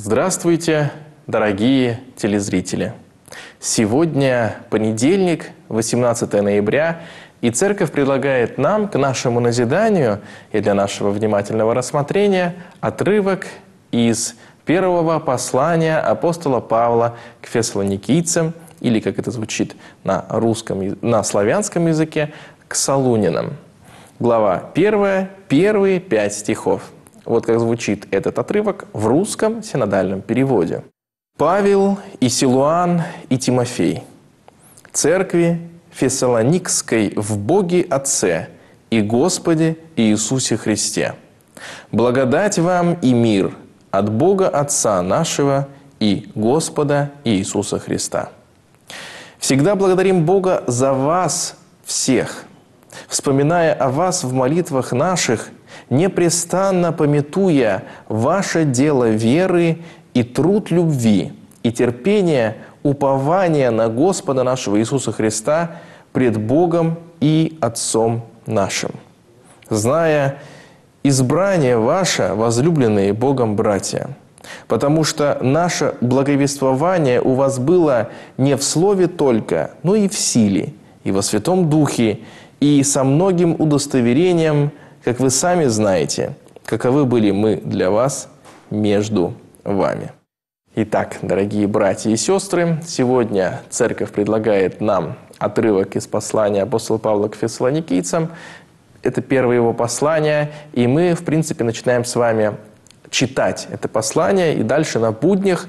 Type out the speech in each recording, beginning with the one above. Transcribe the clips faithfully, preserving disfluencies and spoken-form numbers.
Здравствуйте, дорогие телезрители! Сегодня понедельник, восемнадцатое ноября, и Церковь предлагает нам к нашему назиданию и для нашего внимательного рассмотрения отрывок из первого послания апостола Павла к фессалоникийцам, или, как это звучит на русском, на славянском языке, к Солунинам. Глава первая, первые пять стихов. Вот как звучит этот отрывок в русском синодальном переводе. «Павел и Силуан и Тимофей, церкви Фессалоникской в Боге Отце и Господе Иисусе Христе. Благодать вам и мир от Бога Отца нашего и Господа Иисуса Христа. Всегда благодарим Бога за вас всех, вспоминая о вас в молитвах наших, непрестанно памятуя ваше дело веры и труд любви, и терпение, упования на Господа нашего Иисуса Христа пред Богом и Отцом нашим. Зная избрание ваше, возлюбленные Богом братья, потому что наше благовествование у вас было не в слове только, но и в силе, и во Святом Духе, и со многим удостоверением, как вы сами знаете, каковы были мы для вас между вами». Итак, дорогие братья и сестры, сегодня Церковь предлагает нам отрывок из послания апостола Павла к фессалоникийцам. Это первое его послание, и мы, в принципе, начинаем с вами читать это послание, и дальше на буднях,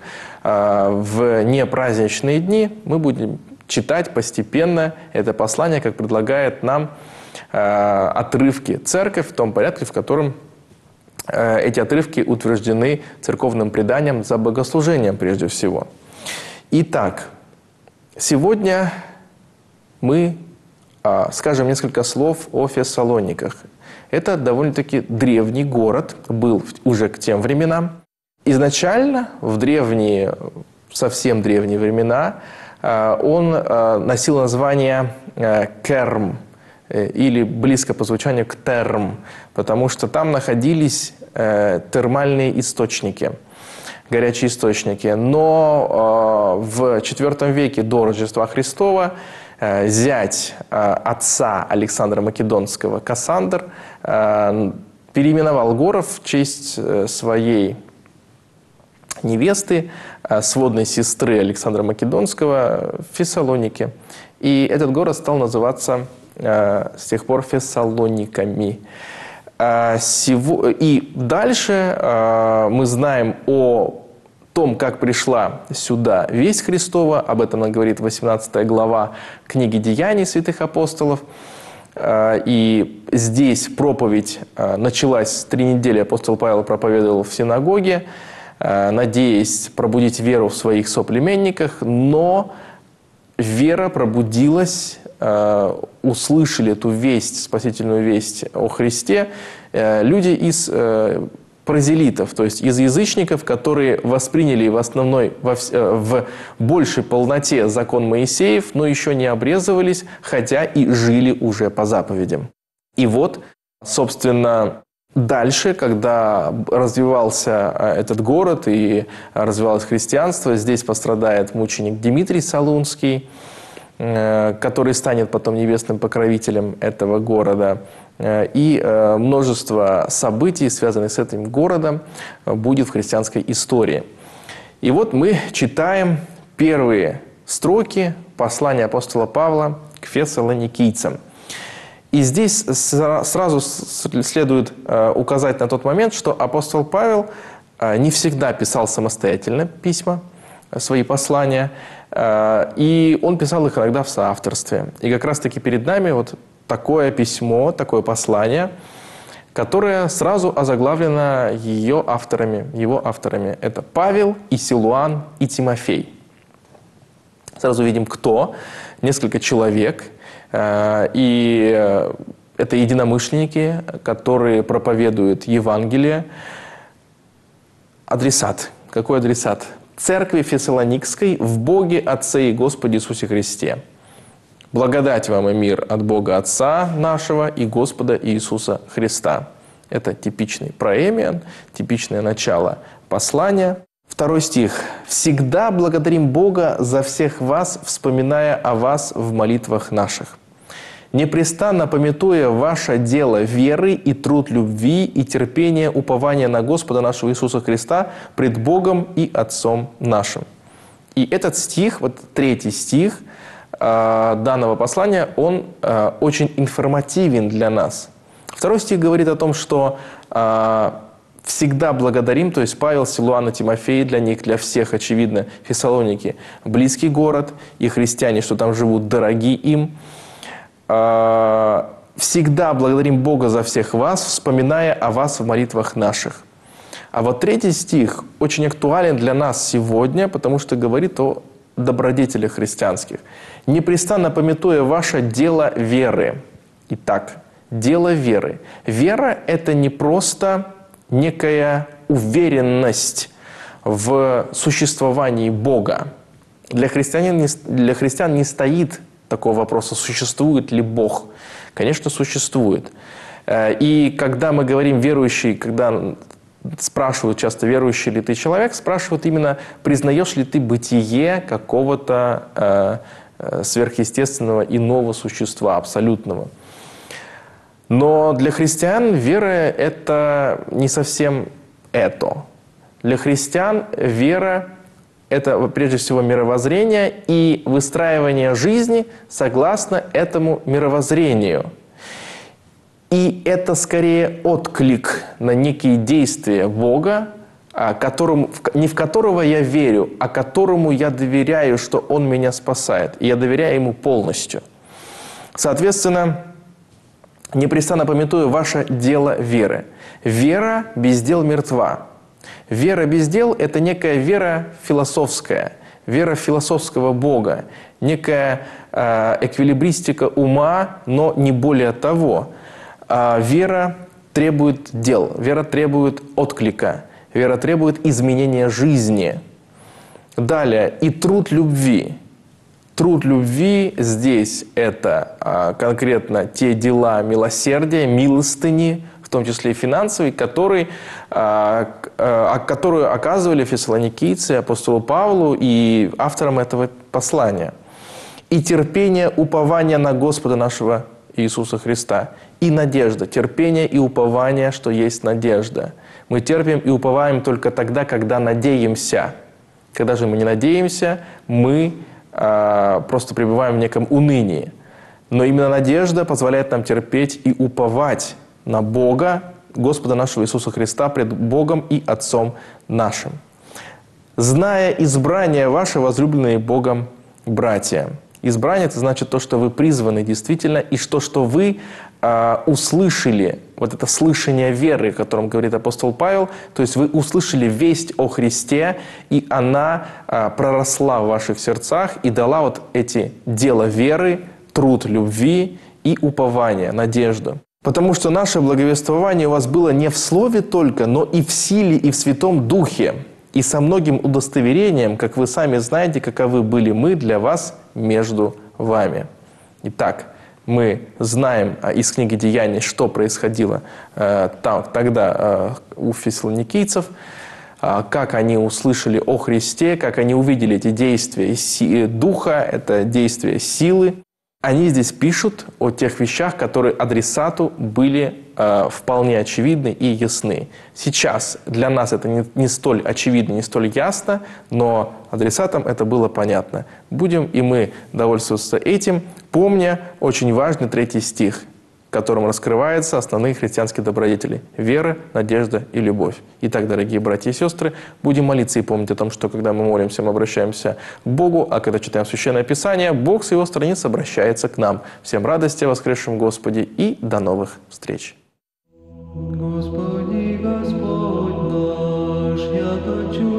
в непраздничные дни, мы будем читать постепенно это послание, как предлагает нам отрывки Церковь в том порядке, в котором эти отрывки утверждены церковным преданием за богослужением прежде всего. Итак, сегодня мы скажем несколько слов о Фессалониках. Это довольно-таки древний город, был уже к тем временам. Изначально, в древние, совсем древние времена, он носил название Керм, или близко по звучанию к Терм, потому что там находились э, термальные источники, горячие источники. Но э, в четвёртом веке до Рождества Христова э, зять э, отца Александра Македонского, Кассандр, э, переименовал город в честь э, своей невесты, э, сводной сестры Александра Македонского, в Фессалоники. И этот город стал называться с тех пор Фессалониками. И дальше мы знаем о том, как пришла сюда весть Христова. Об этом нам говорит восемнадцатая глава книги «Деяний святых апостолов». И здесь проповедь началась, три недели апостол Павел проповедовал в синагоге, надеясь пробудить веру в своих соплеменниках, но вера пробудилась, услышали эту весть, спасительную весть о Христе, люди из прозелитов, то есть из язычников, которые восприняли в основной, во, в большей полноте закон Моисеев, но еще не обрезывались, хотя и жили уже по заповедям. И вот, собственно, дальше, когда развивался этот город и развивалось христианство, здесь пострадает мученик Дмитрий Солунский, который станет потом небесным покровителем этого города. И множество событий, связанных с этим городом, будет в христианской истории. И вот мы читаем первые строки послания апостола Павла к фессалоникийцам. И здесь сразу следует указать на тот момент, что апостол Павел не всегда писал самостоятельно письма, свои послания, и он писал их иногда в соавторстве. И как раз-таки перед нами вот такое письмо, такое послание, которое сразу озаглавлено ее авторами, его авторами. Это Павел и Силуан и Тимофей. Сразу видим, кто. Несколько человек. И это единомышленники, которые проповедуют Евангелие. Адресат. Какой адресат? Церкви Фессалоникской в Боге Отце и Господе Иисусе Христе. Благодать вам и мир от Бога Отца нашего и Господа Иисуса Христа. Это типичный проэмион, типичное начало послания. Второй стих. «Всегда благодарим Бога за всех вас, вспоминая о вас в молитвах наших, непрестанно памятуя ваше дело веры и труд любви и терпения, упования на Господа нашего Иисуса Христа пред Богом и Отцом нашим». И этот стих, вот третий стих э, данного послания, он э, очень информативен для нас. Второй стих говорит о том, что э, всегда благодарим, то есть Павел, Силуан и Тимофей, для них, для всех, очевидно, Фессалоники – близкий город, и христиане, что там живут, дороги им. Э, всегда благодарим Бога за всех вас, вспоминая о вас в молитвах наших. А вот третий стих очень актуален для нас сегодня, потому что говорит о добродетелях христианских. «Непрестанно памятуя ваше дело веры». Итак, дело веры. Вера – это не просто некая уверенность в существовании Бога. Для христиан не, для христиан не стоит такого вопроса, существует ли Бог. Конечно, существует. И когда мы говорим «верующий», когда спрашивают часто, верующий ли ты человек, спрашивают именно, признаешь ли ты бытие какого-то э, э, сверхъестественного иного существа, абсолютного. Но для христиан вера – это не совсем это. Для христиан вера – это прежде всего мировоззрение и выстраивание жизни согласно этому мировоззрению. И это скорее отклик на некие действия Бога, которому, не в которого я верю, а которому я доверяю, что Он меня спасает. И я доверяю Ему полностью. Соответственно, непрестанно памятую ваше дело веры. Вера без дел мертва. Вера без дел – это некая вера философская, вера философского Бога, некая э, эквилибристика ума, но не более того. А вера требует дел, вера требует отклика, вера требует изменения жизни. Далее, и труд любви. Труд любви здесь это а, конкретно те дела милосердия, милостыни, в том числе и финансовые, которые, а, а, которую оказывали фессалоникийцы апостолу Павлу и авторам этого послания. И терпение, упование на Господа нашего Иисуса Христа. И надежда, терпение и упование, что есть надежда. Мы терпим и уповаем только тогда, когда надеемся. Когда же мы не надеемся, мы э, просто пребываем в неком унынии. Но именно надежда позволяет нам терпеть и уповать на Бога, Господа нашего Иисуса Христа, пред Богом и Отцом нашим. Зная избрание ваше, возлюбленные Богом братья. Избрание – это значит то, что вы призваны действительно, и то, что вы э, услышали, вот это слышание веры, о котором говорит апостол Павел, то есть вы услышали весть о Христе, и она э, проросла в ваших сердцах и дала вот эти дела веры, труд любви и упование, надежду. Потому что наше благовествование у вас было не в слове только, но и в силе, и в Святом Духе, и со многим удостоверением, как вы сами знаете, каковы были мы для вас между вами. Итак, мы знаем из книги Деяний, что происходило э, там, тогда э, у фессалоникийцев, э, как они услышали о Христе, как они увидели эти действия си- Духа, это действия силы. Они здесь пишут о тех вещах, которые адресату были э, вполне очевидны и ясны. Сейчас для нас это не, не столь очевидно, не столь ясно, но адресатам это было понятно. Будем и мы довольствоваться этим, помня очень важный третий стих, в котором раскрываются основные христианские добродетели – вера, надежда и любовь. Итак, дорогие братья и сестры, будем молиться и помнить о том, что когда мы молимся, мы обращаемся к Богу, а когда читаем Священное Писание, Бог с Его страниц обращается к нам. Всем радости о воскресшем Господе и до новых встреч! Господи, Господь наш, я хочу